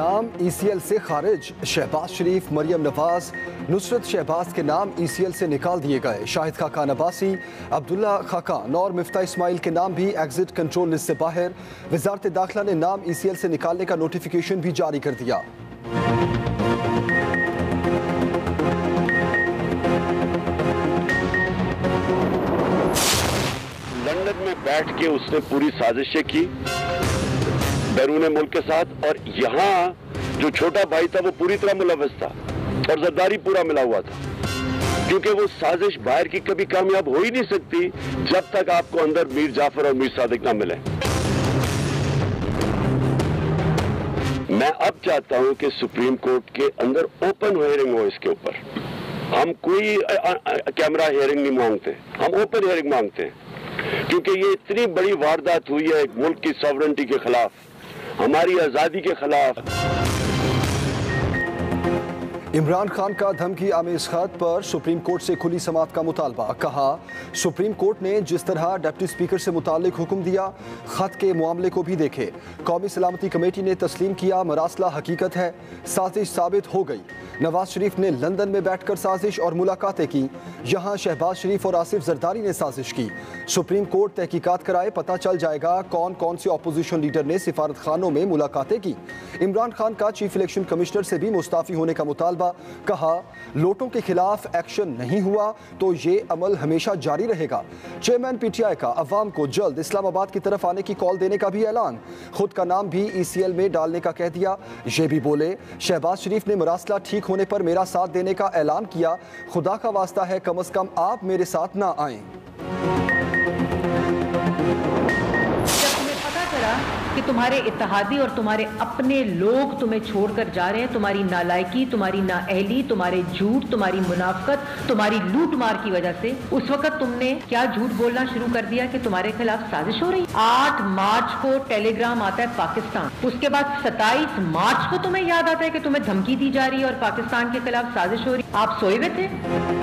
नाम ECL से खारिज। शहबाज शरीफ, मरियम नवाज, नुसरत शहबाज के नाम ECL से निकाल दिए गए। शाहिद खाकान अब्बासी, अब्दुल्ला खाकान और मिफ्ता इस्माइल के नाम भी एग्जिट कंट्रोल लिस्ट से बाहर। वजारत दाखिला ने नाम ECL से निकालने का नोटिफिकेशन भी जारी कर दिया। लंदन में बैठ के उसने पूरी साजिशें की बैरून मुल्क के साथ, और यहाँ जो छोटा भाई था वो पूरी तरह मुलव्वस था और जरदारी पूरा मिला हुआ था, क्योंकि वो साजिश बाहर की कभी कामयाब हो ही नहीं सकती जब तक आपको अंदर मीर जाफर और मीर सादिक ना मिले। मैं अब चाहता हूं कि सुप्रीम कोर्ट के अंदर ओपन हियरिंग हो इसके ऊपर। हम कोई कैमरा हियरिंग नहीं मांगते, हम ओपन हियरिंग मांगते हैं, क्योंकि ये इतनी बड़ी वारदात हुई है एक मुल्क की सॉवरेनिटी के खिलाफ, हमारी आजादी के खिलाफ। इमरान खान का धमकी आमेज खत पर सुप्रीम कोर्ट से खुली समाअत का मुतालबा। कहा, सुप्रीम कोर्ट ने जिस तरह डिप्टी स्पीकर से मुतालिक हुक्म दिया, खत के मामले को भी देखे। कौमी सलामती कमेटी ने तस्लीम किया मरासला हकीकत है, साजिश साबित हो गई। नवाज शरीफ ने लंदन में बैठकर साजिश और मुलाकातें की। यहाँ शहबाज शरीफ और आसिफ जरदारी ने साजिश की। सुप्रीम कोर्ट तहकीकात कराए, पता चल जाएगा कौन कौन से अपोजिशन लीडर ने सिफारत खानों में मुलाकातें की। इमरान खान का चीफ इलेक्शन कमिश्नर से भी मुस्ताफी होने का मुतालबा। कहा, लोटों के खिलाफ एक्शन नहीं हुआ तो ये अमल हमेशा जारी रहेगा। चेयरमैन PTI का अवाम को जल्द इस्लामाबाद की तरफ आने की कॉल देने का भी ऐलान। खुद का नाम भी ECL में डालने का कह दिया। ये भी बोले, शहबाज शरीफ ने मरासला ठीक होने पर मेरा साथ देने का ऐलान किया। खुदा का वास्ता है कम से कम आप मेरे साथ ना आएं। कि तुम्हारे इत्तेहादी और तुम्हारे अपने लोग तुम्हें छोड़कर जा रहे हैं, तुम्हारी नालायकी, तुम्हारी नाअहली, तुम्हारे झूठ, तुम्हारी मुनाफकत, तुम्हारी लूट मार की वजह से उस वक्त तुमने क्या झूठ बोलना शुरू कर दिया कि तुम्हारे खिलाफ साजिश हो रही। 8 मार्च को टेलीग्राम आता है पाकिस्तान, उसके बाद 27 मार्च को तुम्हें याद आता है कि तुम्हें धमकी दी जा रही है और पाकिस्तान के खिलाफ साजिश हो रही। आप सोए हुए थे।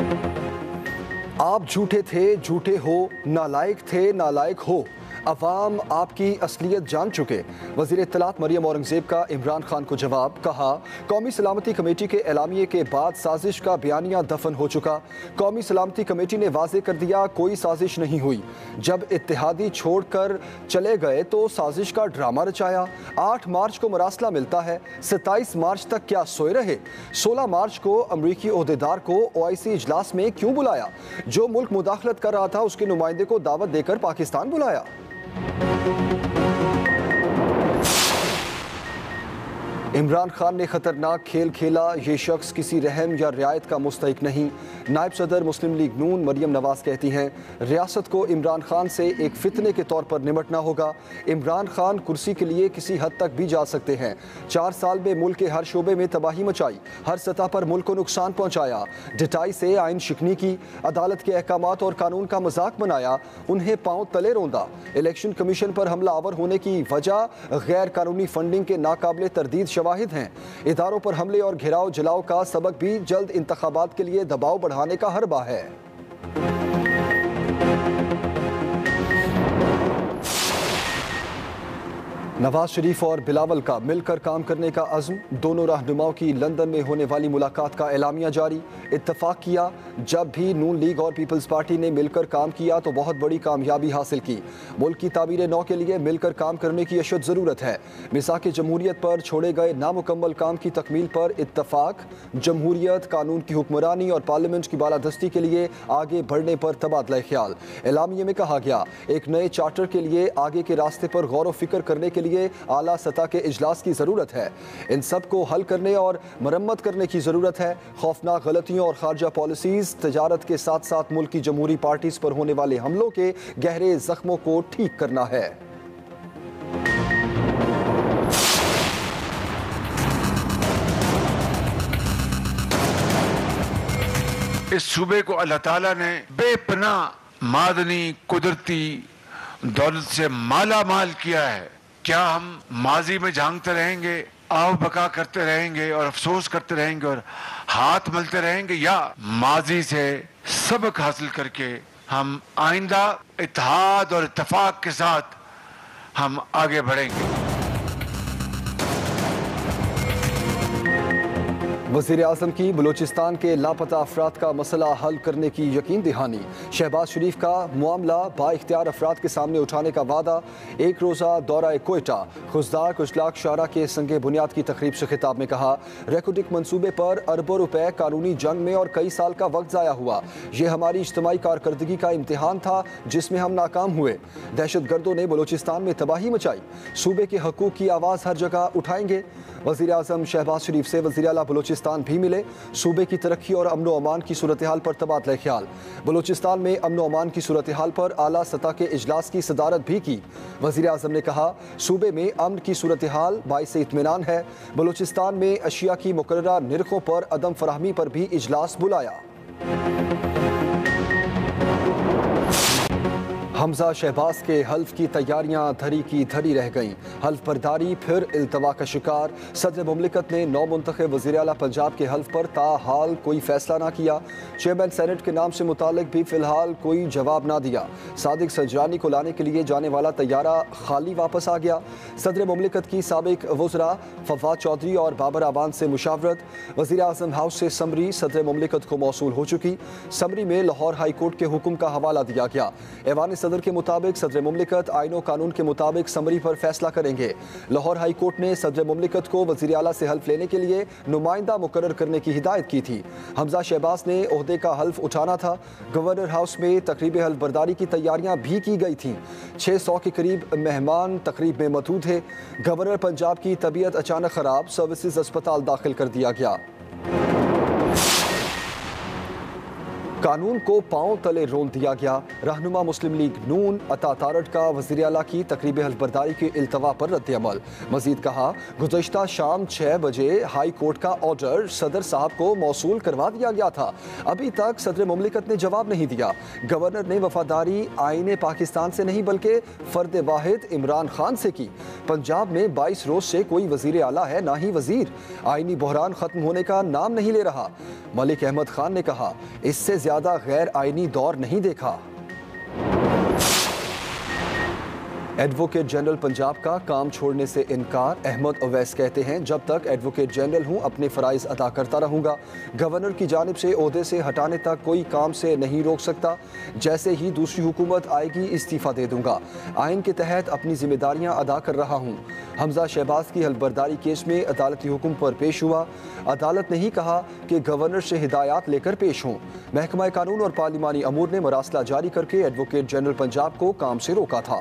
आप झूठे थे, झूठे हो, नालायक थे, नालायक हो। अवाम आपकी असलियत जान चुके। वज़ीर इत्तलात मरियम औरंगज़ेब का इमरान खान को जवाब। कहा, कौमी सलामती कमेटी के एलामिये के बाद साजिश का बयानिया दफन हो चुका। कौमी सलामती कमेटी ने वाज़े कर दिया कोई साजिश नहीं हुई। जब इत्तेहादी छोड़कर चले गए तो साजिश का ड्रामा रचाया। 8 मार्च को मरासला मिलता है, 27 मार्च तक क्या सोए रहे? 16 मार्च को अमरीकी ओहदेदार को OIC इजलास में क्यों बुलाया? जो मुल्क मुदाखलत कर रहा था उसके नुमाइंदे को दावत देकर पाकिस्तान बुलाया। इमरान खान ने खतरनाक खेल खेला, ये शख्स किसी रहम या रियायत का मुस्तहिक नहीं। नायब सदर मुस्लिम लीग नून मरियम नवाज कहती हैं, रियासत को इमरान खान से एक फितने के तौर पर निपटना होगा। इमरान खान कुर्सी के लिए किसी हद तक भी जा सकते हैं। 4 साल में मुल्क के हर शोबे में तबाही मचाई, हर सतह पर मुल्क को नुकसान पहुँचाया, डिटाई से आइन शिकनी की, अदालत के अहकामात और कानून का मजाक बनाया, उन्हें पाँव तले रौंदा। इलेक्शन कमीशन पर हमला आवर होने की वजह गैर कानूनी फंडिंग के नाकाबिले तरदीद शवाहिद हैं। इदारों पर हमले और घेराव जलाओ का सबक भी जल्द इंतखाबात के लिए दबाव बढ़ाने का हरबा है। नवाज शरीफ और बिलावल का मिलकर काम करने का अज़्म। दोनों रहनुमाओं की लंदन में होने वाली मुलाकात का एलामिया जारी। इत्तफाक किया, जब भी नून लीग और पीपल्स पार्टी ने मिलकर काम किया तो बहुत बड़ी कामयाबी हासिल की। मुल्क की ताबीर नौ के लिए मिलकर काम करने की अशद ज़रूरत है। मिसाक जमहूरियत पर छोड़े गए नामुकम्मल काम की तकमील पर इत्तफाक। जमहूरियत, कानून की हुक्मरानी और पार्लियामेंट की बालादस्ती के लिए आगे बढ़ने पर तबादला ख्याल। एलामिया में कहा गया, एक नए चार्टर के लिए आगे के रास्ते पर गौर व फिक्र करने के लिए आला सतह के इजलास की जरूरत है। इन सब को हल करने और मरम्मत करने की जरूरत है। खौफनाक गलतियों और खारजा पॉलिसीज, तजारत के साथ साथ मुल्क की जमहूरी पार्टीज पर होने वाले हमलों के गहरे जख्मों को ठीक करना है। इस सूबे को अल्लाह ताला ने बेपनाह मादनी कुदरती दौलत से माला माल किया है। क्या हम माजी में झांकते रहेंगे, आव बका करते रहेंगे और अफसोस करते रहेंगे और हाथ मलते रहेंगे, या माजी से सबक हासिल करके हम आइंदा इत्तेहाद और इत्तेफाक के साथ हम आगे बढ़ेंगे। वज़ीर आज़म की बलूचिस्तान के लापता अफराद का मसला हल करने की यकीन दहानी। शहबाज शरीफ का मामला बाइख्तियार अफराद के सामने उठाने का वादा। एक रोज़ा दौरा कोयटा खुजदार कुचलाक शारा के संगे बुनियाद की तकरीब से खिताब में कहा, रेकोडिक मनसूबे पर अरबों रुपए कानूनी जंग में और कई साल का वक्त ज़ाया हुआ। ये हमारी इज्तिमाई कारकर्दगी का इम्तिहान था जिसमें हम नाकाम हुए। दहशत गर्दों ने बलूचिस्तान में तबाही मचाई। सूबे के हकूक़ की आवाज़ हर जगह उठाएंगे। वज़ीर आज़म शहबाज शरीफ से वज़ीर आला बलूचिस्तान भी मिले। सूबे की तरक्की और अमन अमान की सूरत हाल पर तबादला ख्याल। बलूचिस्तान में अमन अमान की सूरत हाल पर आला सतह के इजलास की सदारत भी की। वज़ीर आज़म ने कहा, सूबे में अमन की सूरत हाल बाइस इत्मीनान है। बलूचिस्तान में अशिया की मुकर्ररा निर्खों पर अदम फराहमी पर भी इजलास बुलाया। हमजा शहबाज के हल्फ की तैयारियां धरी की धरी रह गईं। हल्फ बर्दारी फिर इल्तवा का शिकार। सदर मुमलिकत ने नौ मुंतखब वज़ीर आला पंजाब के हल्फ पर ताहाल कोई फैसला ना किया। चेयरमैन सेनेट के नाम से मुतालिक भी फिलहाल कोई जवाब ना दिया। सादिक सजरानी को लाने के लिए जाने वाला तैयारा खाली वापस आ गया। सदर मुमलिकत की साबिक वज़रा फवाद चौधरी और बाबर आबान से मुशावरत। वज़ीर आज़म हाउस से समरी सदर मुमलिकत को मौसूल हो चुकी। समरी में लाहौर हाई कोर्ट के हुक्म का हवाला दिया गया। ऐवान सदर के मुताबिक सदर मुमलिकत आईनो कानून के मुताबिक समरी पर फैसला करेंगे। लाहौर हाई कोर्ट ने सदर मुमलिकत को वज़ीर आला से हल्फ लेने के लिए नुमाइंदा मुकर्रर करने की हिदायत की थी। हमजा शहबाज ने ओहदे का हल्फ उठाना था। गवर्नर हाउस में तकरीब हल्फ बर्दारी की तैयारियां भी की गई थीं। 600 के करीब मेहमान तकरीब में मौजूद है। गवर्नर पंजाब की तबीयत अचानक खराब, सर्विसेज अस्पताल दाखिल कर दिया गया। कानून को पांव तले रोन दिया गया। रहनुमा मुस्लिम लीग नून अता तारड़ का वज़ीर आला की तकरीब हल्फ बर्दारी के इल्तवा पर रद्द अमल। मजीद कहा, गुज़श्ता शाम 6 बजे हाई कोर्ट का ऑर्डर सदर साहब को मौसूल करवा दिया गया था। अभी तक सदर मुमलिकत ने जवाब नहीं दिया। गवर्नर ने वफादारी आईने पाकिस्तान से नहीं बल्कि फ़र्द वाहिद इमरान खान से की। पंजाब में 22 रोज से कोई वज़ीर आला है ना ही वज़ीर। आईनी बहरान ख़त्म होने का नाम नहीं ले रहा। मलिक अहमद खान ने कहा, इससे ज़्यादा गैर आईनी दौर नहीं देखा। एडवोकेट जनरल पंजाब का काम छोड़ने से इनकार। अहमद अवैस कहते हैं, जब तक एडवोकेट जनरल हूं अपने फ़राइज़ अदा करता रहूंगा। गवर्नर की जानिब से ओहदे से हटाने तक कोई काम से नहीं रोक सकता। जैसे ही दूसरी हुकूमत आएगी इस्तीफ़ा दे दूंगा। आइन के तहत अपनी जिम्मेदारियां अदा कर रहा हूं। हमजा शहबाज की हल्फ बर्दारी केस में अदालती हुक्म पर पेश हुआ। अदालत ने ही कहा कि गवर्नर से हिदायत लेकर पेश हों। महकमा कानून और पार्लिमानी अमूर ने मरासला जारी करके एडवोकेट जनरल पंजाब को काम से रोका था।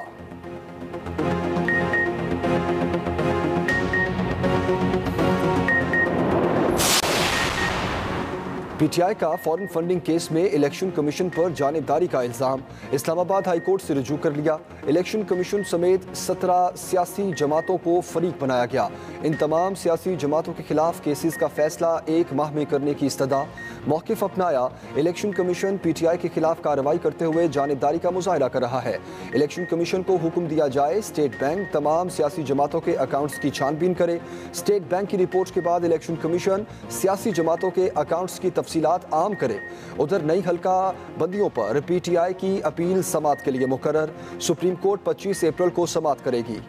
पीटीआई का फॉरेन फंडिंग केस में इलेक्शन कमीशन पर जानिबदारी का इल्ज़ाम। इस्लामाबाद हाई कोर्ट से रुजू कर लिया। इलेक्शन कमीशन समेत 17 सियासी जमातों को फरीक बनाया गया। इन तमाम सियासी जमातों के खिलाफ केसेस का फैसला 1 माह में करने की इस्तदा। मौक़िफ़ अपनाया। इलेक्शन कमीशन पीटीआई के खिलाफ कार्रवाई करते हुए जानिबदारी का मुजाहिरा कर रहा है। इलेक्शन कमीशन को हुक्म दिया जाए स्टेट बैंक तमाम सियासी जमातों के अकाउंट्स की छानबीन करे। स्टेट बैंक की रिपोर्ट के बाद इलेक्शन कमीशन सियासी जमातों के अकाउंट्स की तफसीलात आम करे। उधर नई हल्का बंदियों पर पीटीआई की अपील समाअत के लिए मुकर्रर। सुप्रीम कोर्ट 25 अप्रैल को समाअत करेगी।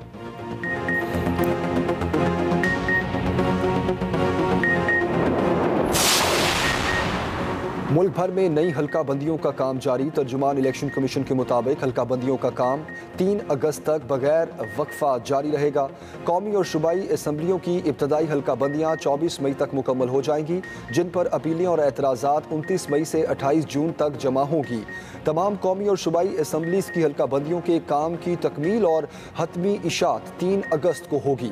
मुल्क भर में नई हल्का बंदियों का काम जारी। तर्जुमान इलेक्शन कमीशन के मुताबिक हल्का बंदियों का काम 3 अगस्त तक बगैर वक्फा जारी रहेगा। कौमी और सूबाई असम्बलियों की इब्तदाई हल्का बंदियाँ 24 मई तक मुकम्मल हो जाएंगी, जिन पर अपीलें और एतराज़ात 29 मई से 28 जून तक जमा होंगी। तमाम कौमी और सूबाई असम्बलीज़ की हल्का बंदियों के काम की तकमील और हतमी इशात 3 अगस्त को होगी।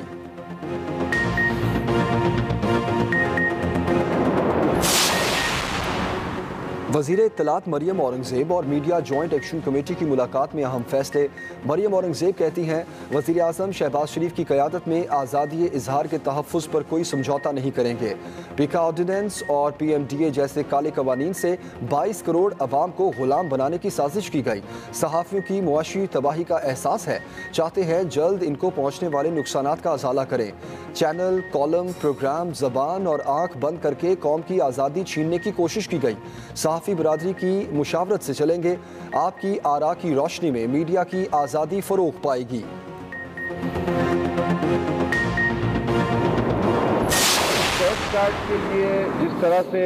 वज़ीर इत्तलात मरियम औरंगज़ेब और मीडिया जॉइंट एक्शन कमेटी की मुलाकात में अहम फैसले। मरियम औरंगज़ेब कहती हैं, वज़ीर आज़म शहबाज शरीफ की क़यादत में आज़ादी इजहार के तहफ़्फ़ुज़ पर कोई समझौता नहीं करेंगे। पीका ऑर्डिनेंस और PMDA जैसे काले कवानीन से 22 करोड़ अवाम को ग़ुलाम बनाने की साजिश की गई। सहाफ़ियों की मुआशी तबाही का एहसास है। चाहते हैं जल्द इनको पहुँचने वाले नुकसानात का अज़ाला करें। चैनल, कॉलम, प्रोग्राम, ज़बान और आँख बंद करके कौम की आज़ादी छीनने की कोशिश की गई। सहाफ़ी बरादरी की मुशावरत से चलेंगे। आपकी आरा की रोशनी में मीडिया की आज़ादी फ़रोग़ पाएगी। कार्ड के लिए जिस तरह से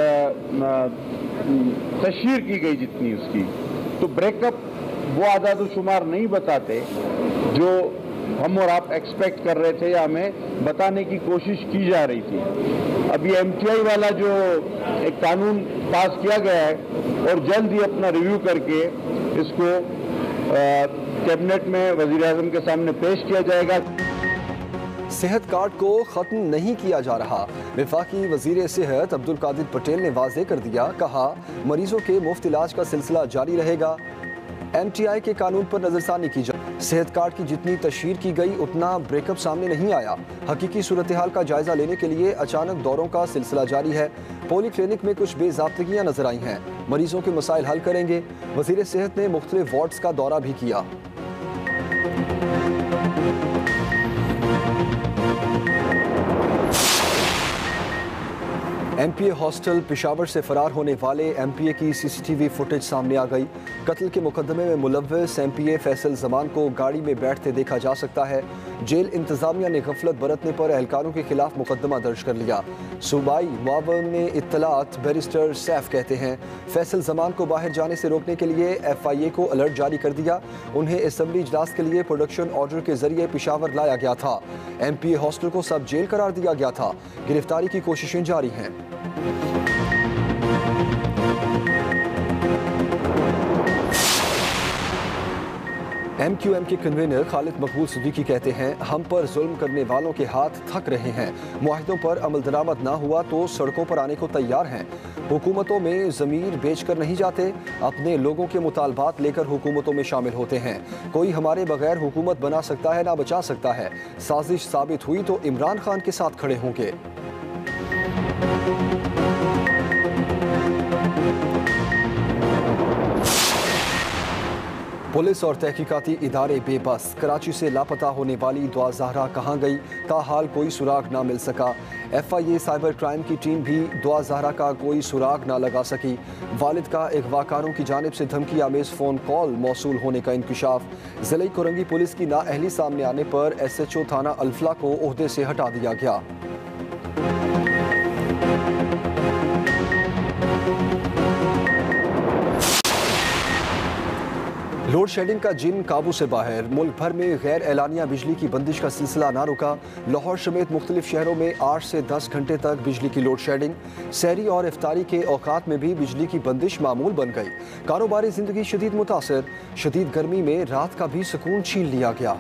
तशहीर की गई जितनी उसकी, तो ब्रेकअप वो आदाद-ओ-शुमार नहीं बताते जो हम और आप एक्सपेक्ट कर रहे थे या हमें बताने की कोशिश की जा रही थी। अब ये MTI वाला जो एक कानून पास किया गया है और जल्द ही अपना रिव्यू करके इसको कैबिनेट में वज़ीर-ए-आज़म के सामने पेश किया जाएगा। सेहत कार्ड को खत्म नहीं किया जा रहा। वफाकी वजीर सेहत अब्दुल कादिर पटेल ने वाज़ेह कर दिया, कहा मरीजों के मुफ्त इलाज का सिलसिला जारी रहेगा। MTI के कानून पर नजरसानी की जाए। सेहत कार्ड की जितनी तशहीर की गई उतना ब्रेकअप सामने नहीं आया। हकीकी सूरत हाल का जायजा लेने के लिए अचानक दौरों का सिलसिला जारी है। पोली क्लिनिक में कुछ बेज़ाब्तगियां नजर आई हैं। मरीजों के मसाइल हल करेंगे। वजीर सेहत ने मुख्तलिफ वार्ड्स का दौरा भी किया। MPA हॉस्टल पेशावर से फरार होने वाले MPA की CCTV फुटेज सामने आ गई। कत्ल के मुकदमे में मुलव्वस MPA फैसल जमान को गाड़ी में बैठते देखा जा सकता है। जेल इंतजामिया ने गफलत बरतने पर एहलकारों के खिलाफ मुकदमा दर्ज कर लिया। सूबाई मुआवन इत्तलात बैरिस्टर सैफ कहते हैं, फैसल जमान को बाहर जाने से रोकने के लिए FIA को अलर्ट जारी कर दिया। उन्हें असम्बली इजलास के लिए प्रोडक्शन ऑर्डर के जरिए पेशावर लाया गया था। MPA हॉस्टल को सब जेल करार दिया गया था। गिरफ्तारी की कोशिशें जारी हैं। MQM के कन्वीनर खालिद मकबूल सिद्दीकी कहते हैं, हम पर जुल्म करने वालों के हाथ थक रहे हैं। मुआहिदों पर अमल दरामद ना हुआ तो सड़कों पर आने को तैयार हैं। हुकूमतों में ज़मीर बेचकर नहीं जाते, अपने लोगों के मुतालबात लेकर हुकूमतों में शामिल होते हैं। कोई हमारे बगैर हुकूमत बना सकता है ना बचा सकता है। साजिश साबित हुई तो इमरान खान के साथ खड़े होंगे। पुलिस और तहकीकाती इदारे बेबस। कराची से लापता होने वाली दुआ ज़हरा कहाँ गई, ताहाल कोई सुराग ना मिल सका। FIA साइबर क्राइम की टीम भी दुआ ज़हरा का कोई सुराग ना लगा सकी। वालिद का अगवाकारों की जानिब से धमकी आमेज फ़ोन कॉल मौसूल होने का इंकशाफ। ज़िले कोरंगी पुलिस की नाअहली सामने आने पर SHO थाना अल्फला को ओहदे से हटा दिया गया। लोड शेडिंग का जिन काबू से बाहर। मुल्क भर में गैर एलानिया बिजली की बंदिश का सिलसिला ना रुका। लाहौर समेत मुख्तलिफ शहरों में 8 से 10 घंटे तक बिजली की लोड शेडिंग। सहरी और इफ्तारी के औकात में भी बिजली की बंदिश मामूल बन गई। कारोबारी जिंदगी शदीद मुतासर। शदीद गर्मी में रात का भी सुकून छीन लिया गया।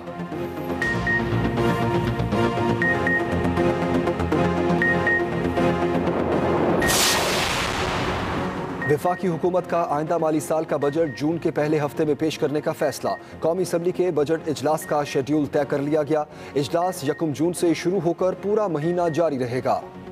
वफाकी हुकूमत का आइंदा माली साल का बजट जून के पहले हफ्ते में पेश करने का फैसला। कौमी असम्बली के बजट इजलास का शेड्यूल तय कर लिया गया। इजलास 1 जून से शुरू होकर पूरा महीना जारी रहेगा।